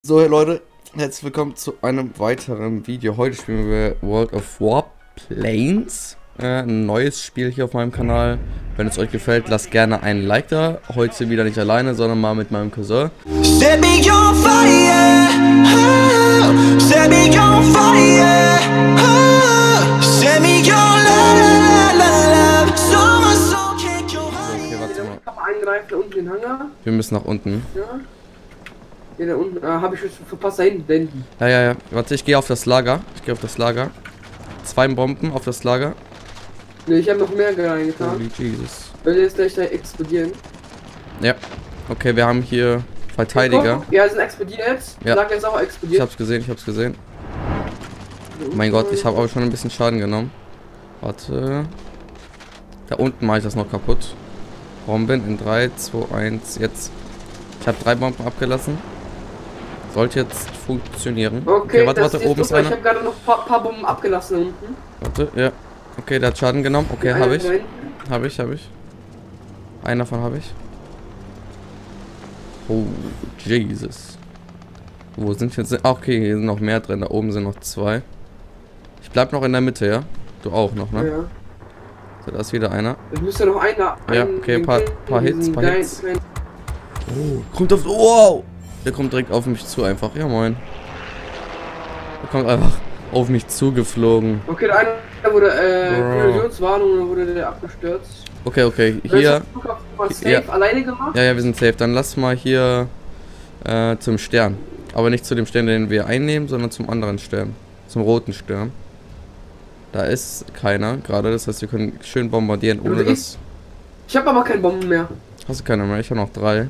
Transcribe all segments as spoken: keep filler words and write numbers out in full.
So, hey Leute, herzlich willkommen zu einem weiteren Video. Heute spielen wir World of Warplanes, äh, ein neues Spiel hier auf meinem Kanal. Wenn es euch gefällt, lasst gerne einen Like da. Heute wieder nicht alleine, sondern mal mit meinem Cousin. Set me on fire, oh, set me on fire, oh, set me on love, love, love, so my soul can't go higher. Okay, warte mal. Eingreifen unten den Hangar. Wir müssen nach unten. Ja. Ja, da unten, äh, habe ich verpasst, da hinten, da hinten. Ja, ja, ja. Warte, ich gehe auf das Lager. Ich gehe auf das Lager. Zwei Bomben auf das Lager. Ne, ich habe noch mehr reingetan. Holy Jesus. Weil die jetzt gleich da explodieren. Ja. Okay, wir haben hier Verteidiger. Ja, sind explodiert. Ja. Lager ist auch explodiert. Ich hab's gesehen, ich hab's gesehen. Oh mein Gott, ich habe aber schon ein bisschen Schaden genommen. Warte. Da unten mache ich das noch kaputt. Bomben in drei, zwei, eins, jetzt. Ich habe drei Bomben abgelassen. Sollte jetzt funktionieren. Okay, okay warte, das warte, ist oben ist super. einer. Ich habe gerade noch ein paar, paar Bomben abgelassen unten. Warte, ja. Okay, der hat Schaden genommen. Okay, habe ich. Habe ich, habe ich. Einen davon habe ich. Oh, Jesus. Wo sind wir jetzt? Okay, hier sind noch mehr drin. Da oben sind noch zwei. Ich bleib noch in der Mitte, ja? Du auch noch, ne? Ja. So, da ist wieder einer. Es müsste noch einer. Ja, okay, ein paar, paar Hits, paar Hits. Oh, kommt auf. Wow! Der kommt direkt auf mich zu einfach. Ja, moin. Der kommt einfach auf mich zugeflogen. Okay, der eine wurde, äh, Kollisionswarnung, dann wurde der abgestürzt. Okay, okay, hier. Safe ja. alleine gemacht? Ja, ja, wir sind safe. Dann lass mal hier äh, zum Stern. Aber nicht zu dem Stern, den wir einnehmen, sondern zum anderen Stern. Zum roten Stern. Da ist keiner gerade, das heißt, wir können schön bombardieren, ohne dass... Ich habe aber keine Bomben mehr. Hast du keine mehr? Ich habe noch drei.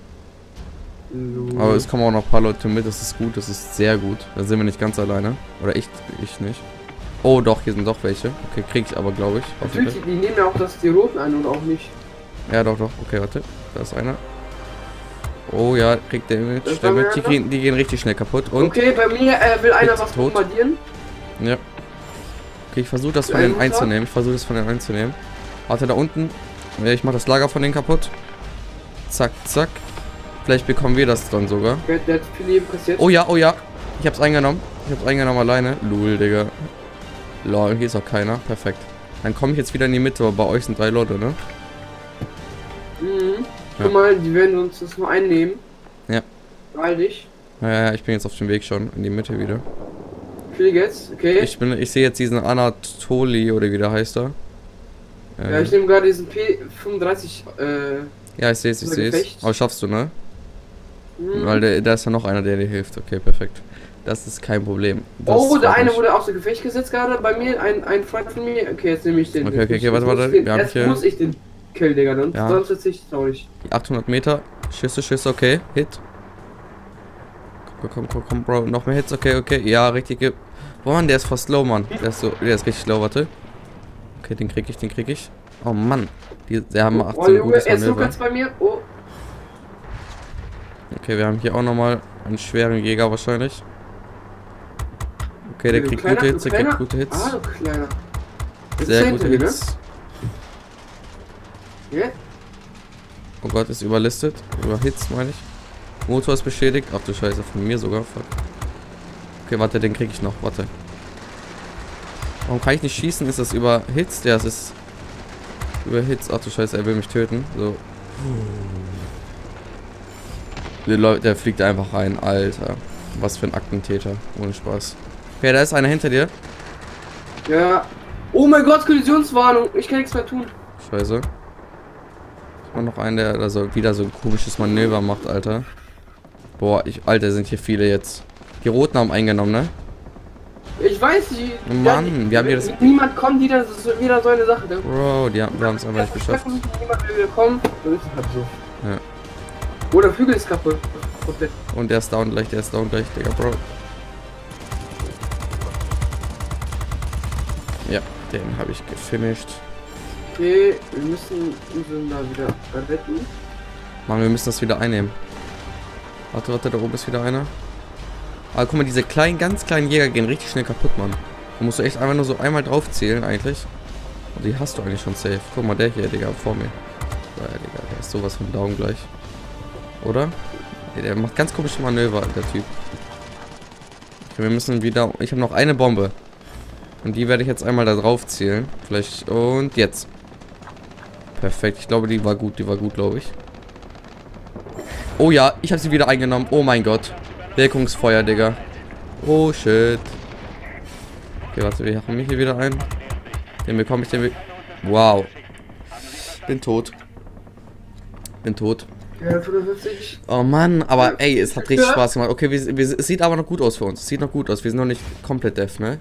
Aber es kommen auch noch ein paar Leute mit, das ist gut, das ist sehr gut. Da sind wir nicht ganz alleine. Oder ich, ich nicht. Oh doch, hier sind doch welche. Okay, krieg ich aber, glaube ich. Natürlich, die nehmen ja auch das, die roten ein oder auch nicht. Ja, doch, doch. Okay, warte. Da ist einer. Oh ja, kriegt der mit. Der mit. Die, gehen, die gehen richtig schnell kaputt. Und okay, bei mir äh, will einer was tot. bombardieren. Ja. Okay, ich versuche das von denen einzunehmen. Ich versuche das von denen einzunehmen. Warte, da unten. Ich mache das Lager von denen kaputt. Zack, zack. Vielleicht bekommen wir das dann sogar. Der, der hat viel Leben kassiert. Oh ja, oh ja. Ich hab's eingenommen. Ich hab's eingenommen alleine. Lul, Digga. Lol, hier ist auch keiner. Perfekt. Dann komme ich jetzt wieder in die Mitte, aber bei euch sind drei Leute, ne? Mhm. Ja. Guck mal, die werden uns das nur einnehmen. Ja. Beeil dich. Ja, ja, ich bin jetzt auf dem Weg schon in die Mitte wieder. Flieg jetzt, okay. Ich bin, ich sehe jetzt diesen Anatoli, oder wie der heißt da. Äh, ja, ich nehme gerade diesen P fünfunddreißig, äh... Ja, ich sehe es, ich sehe es. Aber schaffst du, ne? Mhm. Weil da ist ja noch einer, der dir hilft. Okay, perfekt. Das ist kein Problem. Das oh, der eine mich. wurde außer Gefecht gesetzt gerade bei mir. Ein, ein Freund von mir. Okay, jetzt nehme ich den. Okay, okay, okay, warte, warte. Den, Wir haben erst hier muss ich den kill, Digga. Sonst, ja. sonst ist es traurig. Die achthundert Meter. Schüsse, Schüsse, okay. Hit. Komm, komm, komm, komm, Bro. Noch mehr Hits, okay, okay. Ja, richtig. Boah, Mann, der ist fast low, Mann. Der ist so, der ist richtig low, warte. Okay, den krieg ich, den krieg ich. Oh, Mann. Die, die haben oh, achtzehn oh, gutes er ist Manöver. Lukas bei mir. Oh. Okay, wir haben hier auch nochmal einen schweren Jäger wahrscheinlich. Okay, der du kriegt kleiner, gute Hits, der kriegt kleiner? gute Hits. Ah, du kleiner. Jetzt Sehr gute wieder. Hits. Yeah. Oh Gott, ist überlistet. Über Hits, meine ich. Motor ist beschädigt. Ach du Scheiße, von mir sogar. Fuck. Okay, warte, den krieg ich noch. Warte. Warum kann ich nicht schießen? Ist das über Hits? Ja, es ist über Hits. Ach du Scheiße, er will mich töten. So. Der, Leute, der fliegt einfach rein. Alter. Was für ein Aktentäter. Ohne Spaß. Okay, da ist einer hinter dir. Ja. Oh mein Gott, Kollisionswarnung. Ich kann nichts mehr tun. Scheiße. Ist mal noch einen, der da so wieder so ein komisches Manöver macht, Alter. Boah, ich, Alter, sind hier viele jetzt. Die Roten haben eingenommen, ne? Ich weiß, die... Mann, die, wir haben hier das... Niemand kommt, wieder, das ist wieder so eine Sache. Ne? Bro, die haben, wir haben es einfach nicht geschafft. Niemand will kommen, dann ist es halt so. Ja. Oh, der Flügel ist kaputt. Komplett. Und der ist down gleich, der ist down gleich, Digga, Bro. Ja, den habe ich gefinisht. Okay, wir müssen unseren da wieder retten. Mann, wir müssen das wieder einnehmen. Warte, warte, da oben ist wieder einer. Aber guck mal, diese kleinen, ganz kleinen Jäger gehen richtig schnell kaputt, Mann. Da musst du echt einfach nur so einmal drauf zählen, eigentlich. Und die hast du eigentlich schon safe. Guck mal, der hier, Digga, vor mir. Ja, Digga, der ist sowas von down gleich. Oder? Ja, der macht ganz komische Manöver, der Typ. Okay, wir müssen wieder... Ich habe noch eine Bombe. Und die werde ich jetzt einmal da drauf zielen. Vielleicht... Und jetzt. Perfekt. Ich glaube, die war gut. Die war gut, glaube ich. Oh ja, ich habe sie wieder eingenommen. Oh mein Gott. Wirkungsfeuer, Digga. Oh, shit. Okay, warte, wir haben mich hier wieder ein. Den bekomme ich, den be Wow. Bin tot. Bin tot. Ja, fünfundfünfzig. Oh Mann, aber ey, es hat richtig Spaß gemacht. Okay, wir, wir, es sieht aber noch gut aus für uns. Es sieht noch gut aus. Wir sind noch nicht komplett deaf, ne?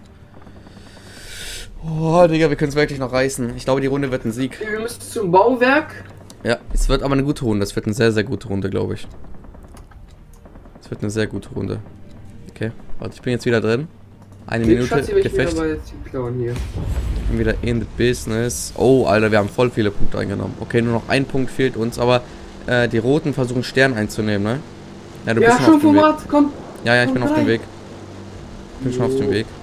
Oh, Digga, wir können es wirklich noch reißen. Ich glaube, die Runde wird ein Sieg. Okay, wir müssen zum Bauwerk. Ja, es wird aber eine gute Runde. Es wird eine sehr, sehr gute Runde, glaube ich. Es wird eine sehr gute Runde. Okay, warte, ich bin jetzt wieder drin. Eine Nee, Minute Schatzi, ich Gefecht. bin jetzt die Klauen hier. Ich bin wieder in the business. Oh, Alter, wir haben voll viele Punkte eingenommen. Okay, nur noch ein Punkt fehlt uns, aber äh, die Roten versuchen Stern einzunehmen, ne? Ja, du Ja, bist schon schon auf dem Weg. Format, komm. Ja, ja, ich komm bin auf dem rein. Weg. Ich bin schon auf dem Weg.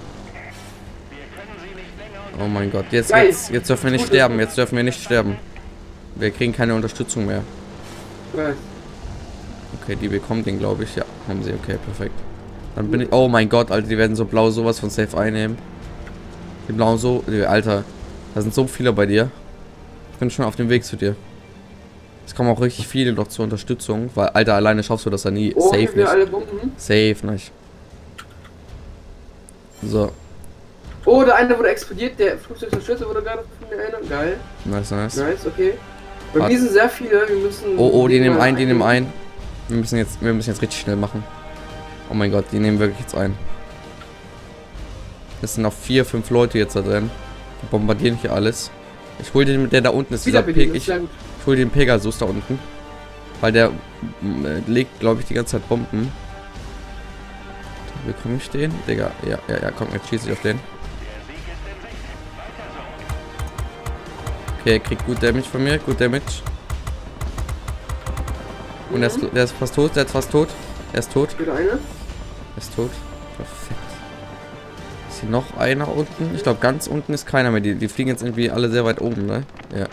Oh mein Gott, jetzt, Geil. jetzt, jetzt dürfen wir nicht Gute- sterben. Jetzt dürfen wir nicht sterben. Wir kriegen keine Unterstützung mehr. Weiß. Okay, die bekommen den, glaube ich. Ja, haben sie. Okay, perfekt. Dann bin ich... Oh mein Gott, Alter, die werden so blau sowas von safe einnehmen. Die blauen so... Alter, da sind so viele bei dir. Ich bin schon auf dem Weg zu dir. Es kommen auch richtig viele noch zur Unterstützung, weil, Alter, alleine schaffst du das ja nie. Oh, Safe haben wir nicht. alle Bomben? Safe nicht. So, Oh, der eine wurde explodiert, der Flugzeugschütze wurde gerade von der einer. Geil. nice, nice. Nice, okay. Bei Warte. mir sind sehr viele, wir müssen... Oh, oh, die nehmen mal ein, die nehmen ein. Wir müssen jetzt, wir müssen jetzt richtig schnell machen. Oh mein Gott, die nehmen wirklich jetzt ein. Es sind noch vier, fünf Leute jetzt da drin. Die bombardieren hier alles. Ich hol den, der da unten ist, Wieder dieser bitte, Peg, das ist ich, sehr gut. ich hol den Pegasus da unten. Weil der mm, äh, legt, glaube ich, die ganze Zeit Bomben. Bekomme ich den? Digga, ja, ja, ja, komm, jetzt schieße ich auf den. Okay, er kriegt gut Damage von mir, gut Damage. Und der, ist, der ist fast tot, der ist fast tot. Er ist tot, Wieder eine. er ist tot. Perfekt. Ist hier noch einer unten? Ich glaube, ganz unten ist keiner mehr. Die, die fliegen jetzt irgendwie alle sehr weit oben, ne? Ja.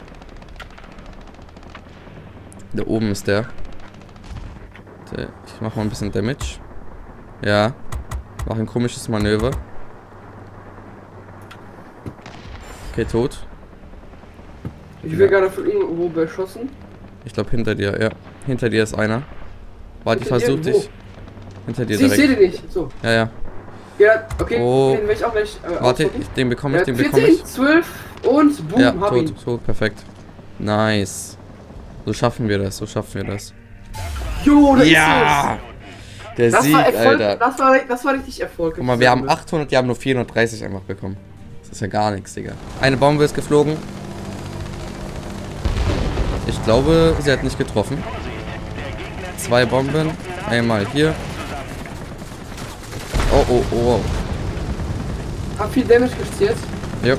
Da oben ist der. Der- Ich mache mal ein bisschen Damage. Ja. Mach ein komisches Manöver. Okay, tot. Ich Ja. werde gerade von irgendwo beschossen. Ich glaube hinter dir, ja. Hinter dir ist einer. Warte, ich Hinter dir? versuch Wo? dich. Hinter dir Sie, ich sehe direkt. den nicht. So. Ja, ja. Ja, okay, Oh. den werde ich auch gleich äh, Warte, ausdrucken. ich, den bekomme ich, Ja, den bekomme vierzehn, ich. zwölf und boom, Ja, hab ihn. tot, tot, perfekt. Nice. So schaffen wir das, so schaffen wir das. Jo, da Ja! ist Der es. Das Sieg, war Erfolg, Alter. das war, das war richtig erfolgreich. Guck mal, wir haben achthundert, die haben nur vierhundertdreißig einfach bekommen. Das ist ja gar nichts, Digga. Eine Bombe ist geflogen. Ich glaube, sie hat nicht getroffen. Zwei Bomben. Einmal hier. Oh, oh, oh, oh. Hab viel Damage kassiert. Ja.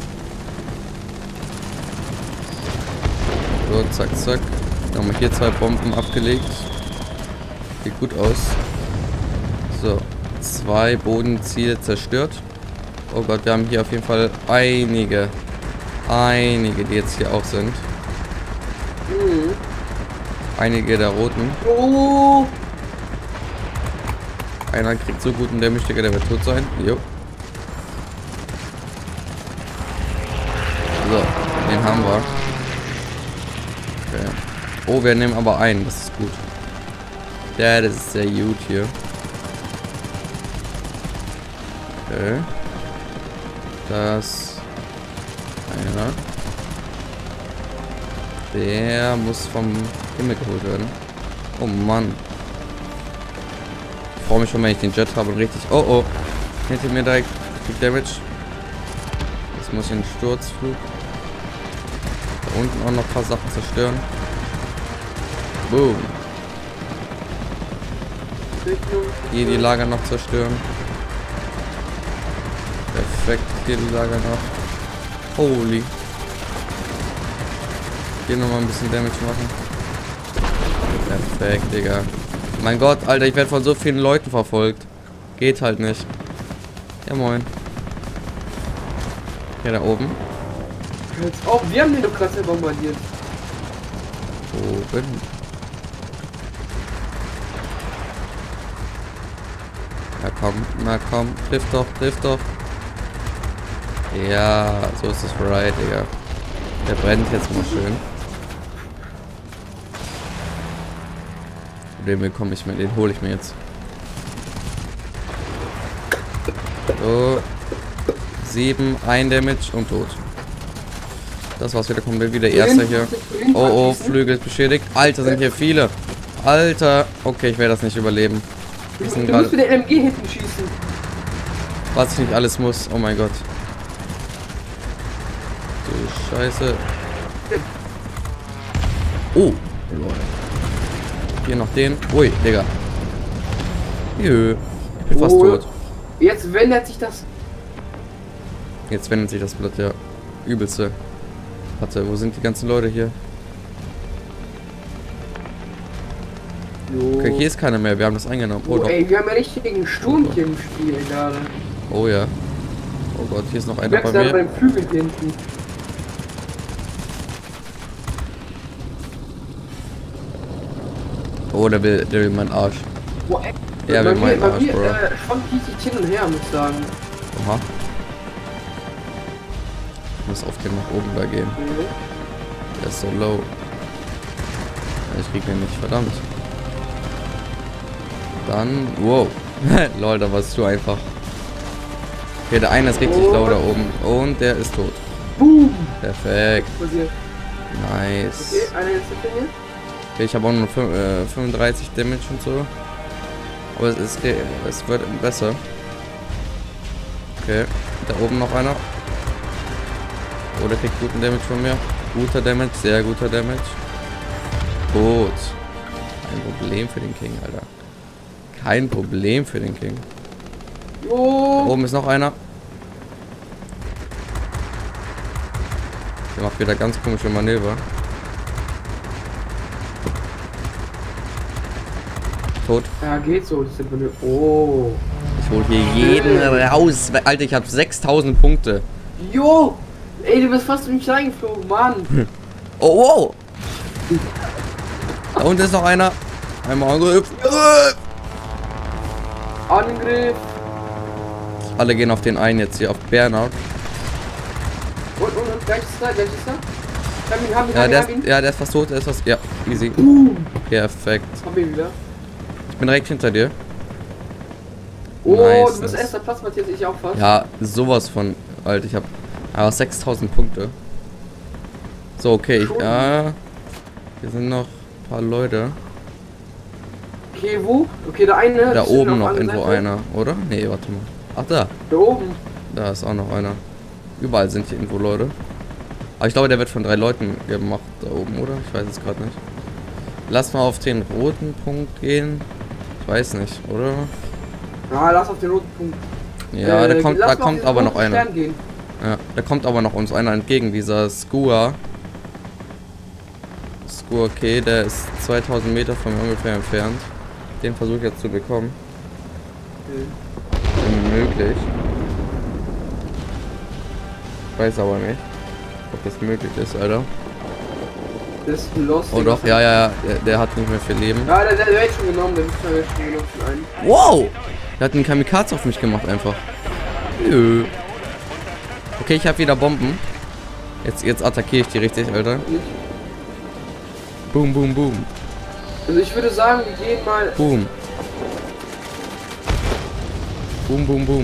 So, zack, zack. Dann haben wir hier zwei Bomben abgelegt. Sieht gut aus. So, zwei Bodenziele zerstört. Oh Gott, wir haben hier auf jeden Fall einige, einige, die jetzt hier auch sind. Mhm. Einige der Roten. Oh, Einer kriegt so guten Damage, Digga, der wird tot sein. Jo. So, den haben wir. Okay. Oh, wir nehmen aber einen, das ist gut. Ja, das ist sehr gut hier. Okay. Das. Einer. Der muss vom Himmel geholt werden. Oh Mann. Ich freue mich schon, wenn ich den Jet habe und richtig. Oh oh. Hinter mir direkt. Krieg Damage. Jetzt muss ich einen Sturzflug. Da unten auch noch ein paar Sachen zerstören. Boom. Hier die Lager noch zerstören. Perfekt. Hier die Lager noch. Holy. Hier nochmal ein bisschen Damage machen. Perfekt, Digga. Mein Gott, Alter, ich werde von so vielen Leuten verfolgt. Geht halt nicht. Ja, moin. Hier da oben. jetzt auch, wir haben den doch gerade bombardiert. Oben. Na komm, na komm, triff doch, triff doch. Ja, so ist es right, Digga. Der brennt jetzt mal schön. Den bekomme ich mir, den hole ich mir jetzt. So. Sieben, ein Damage und tot. Das war's wieder, kommen wir wieder erster hier. Oh oh, Flügel ist beschädigt. Alter, sind hier viele. Alter. Okay, ich werde das nicht überleben. Du musst mit der M G hinten schießen. Was ich nicht alles muss. Oh mein Gott. Du Scheiße. Oh. Hier noch den. Ui, Digga. Jö. Ich bin fast Oh. tot. Jetzt wendet sich das. Jetzt wendet sich das Blatt, ja. Übelste. Warte, wo sind die ganzen Leute hier? Jo. Okay, hier ist keiner mehr. Wir haben das eingenommen. Oh, Oh, doch. ey, wir haben ja richtigen Sturm hier im Spiel gerade. Oh ja. Oh Gott, hier ist noch einer Ich bei bei mir. beim Flügel hinten. Oh, der will, der will meinen Arsch. Oh, ey. Ja, bei wir mir, meinen bei Arsch, mir Bro. äh, schwankt die hin und her, muss ich sagen. Aha. Ich muss auf den nach oben da gehen. Okay. Der ist so low. Ich krieg den nicht, verdammt. Dann, wow. Lol, da warst du einfach. Okay, der eine ist richtig Oh. low da oben. Und der ist tot. Boom! Perfekt. Passiert. Nice. Okay, einer ist hinter mir. Okay, ich habe auch nur fün- äh, fünfunddreißig Damage und so. Aber es, ist, es wird besser. Okay, da oben noch einer. Oh, der kriegt guten Damage von mir. Guter Damage, sehr guter Damage. Gut. Kein Problem für den King, Alter. Kein Problem für den King. Da Jo! oben ist noch einer. Der macht wieder ganz komische Manöver. Tot. Ja, geht so. Das sind meine. Oh. Ich hol hier jeden raus. Alter, ich habe sechstausend Punkte. Jo! Ey, du bist fast in mich reingeflogen, Mann. Oh, wow. Da unten ist noch einer. Einmal Angriff. Angriff. Alle gehen auf den einen jetzt hier, auf Bernhard. Und, und, und, gleich ist da, gleich ist da. Hab ihn, hab ihn, Ja, hab ihn, der hab ihn. ist, ja, der ist fast tot. Der ist fast. Ja, easy. Boom! Perfekt. Hab ihn wieder. Ich bin direkt hinter dir. Oh, Nice, du bist nice. erster Platz, Matthias, ich auch fast. Ja, sowas von. Alter, ich habe aber sechstausend Punkte. So, okay. Ich, ja, hier sind noch ein paar Leute. Okay, wo? Okay, der eine. Da das steht oben auf noch der irgendwo Seite. einer, oder? Nee, warte mal. Ach, da. Da oben. Da ist auch noch einer. Überall sind hier irgendwo Leute. Aber ich glaube, der wird von drei Leuten gemacht da oben, oder? Ich weiß es gerade nicht. Lass mal auf den roten Punkt gehen. Ich weiß nicht, oder? Ah, lass auf den roten Punkt. Ja, Äh, da kommt, lass da mal auf kommt den aber noch roten einer. Stern gehen. Ja, da kommt aber noch uns einer entgegen, dieser Skua. Skua, okay, der ist zweitausend Meter von mir ungefähr entfernt. Den versuche ich jetzt zu bekommen. Okay. Unmöglich. Ich weiß aber nicht, ob das möglich ist, Alter. Das ist lost. Oh doch, ja, ja, ja, der, der hat nicht mehr viel Leben. Ja, der, der, der wird schon genommen, der wird schon genommen von einem. Wow! Der hat einen Kamikaze auf mich gemacht einfach. Nö. Okay, ich habe wieder Bomben. Jetzt, jetzt attackiere ich die richtig, Alter. Nicht. Boom, boom, boom. Also ich würde sagen, wir gehen mal. Boom. Boom, boom, boom.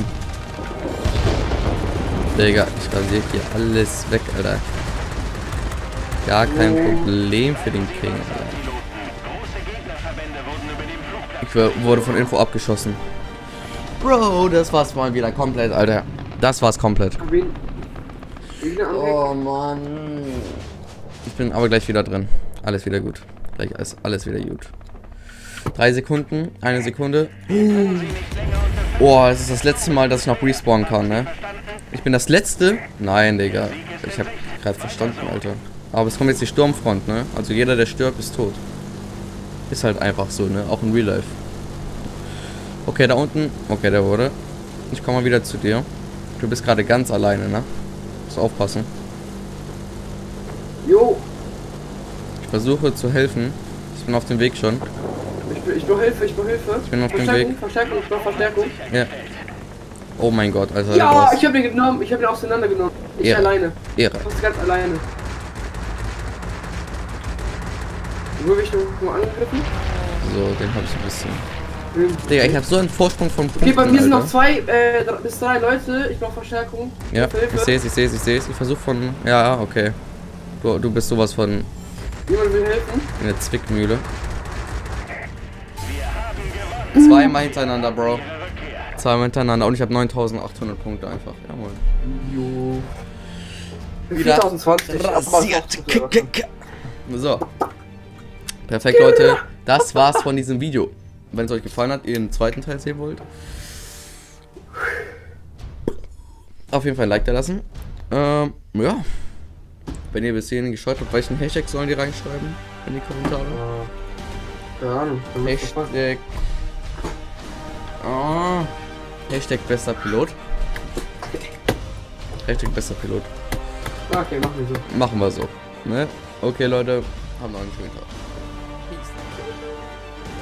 Digga, ich rasiere hier alles weg, Alter. Gar kein Problem für den King, Alter. Ich wurde von Info abgeschossen. Bro, das war's mal wieder komplett, Alter. Das war's komplett. Wen? Wen Oh Mann. Ich bin aber gleich wieder drin. Alles wieder gut. Gleich ist alles wieder gut. Drei Sekunden, eine Sekunde. Oh, das ist das letzte Mal, dass ich noch respawnen kann, ne? Ich bin das letzte. Nein, Digga. Ich hab gerade verstanden, Alter. Aber es kommt jetzt die Sturmfront, ne? Also jeder, der stirbt, ist tot. Ist halt einfach so, ne? Auch in Real Life. Okay, da unten. Okay, der wurde. Ich komme mal wieder zu dir. Du bist gerade ganz alleine, ne? Muss aufpassen. Jo. Ich versuche zu helfen. Ich bin auf dem Weg schon. Ich, ich brauche Hilfe, ich brauche Hilfe. Ich bin auf dem Verstärkung, Weg. Verstärkung, ich brauche Verstärkung. Ja. Oh mein Gott, Alter. der Ja, Boss. ich habe den genommen, ich habe den auseinandergenommen. Ich Ehre. alleine. Ehre. Fast ganz alleine. Wo bin ich nur angegriffen? So, den habe ich ein bisschen. Hm. Digga, ich habe so einen Vorsprung von Punkten, Okay, bei mir sind Alter. noch zwei äh, drei, bis drei Leute. Ich brauche Verstärkung. Ja, Hilfe. ich sehe es, ich sehe es, ich sehe es. Ich versuche von... Ja, okay. Du, du bist sowas von Jemand will helfen? in der Zwickmühle. Zweimal hintereinander, Bro. Zweimal hintereinander. Und ich habe neuntausendachthundert Punkte einfach. Jawohl. Jo. Wieder vierzehn zwanzig. Rasiert. K- k- k- So. Perfekt, Leute. Das war's von diesem Video. Wenn es euch gefallen hat, ihr den zweiten Teil sehen wollt, auf jeden Fall ein Like da lassen. Ähm, ja. Wenn ihr bis hierhin geschaut habt, welchen Hashtag sollen die reinschreiben in die Kommentare? Keine Ahnung. Hashtag. Oh. Hashtag bester Pilot. Hashtag bester Pilot. Okay, machen wir so. Machen wir so. Ne? Okay, Leute. Haben noch einen schönen Tag.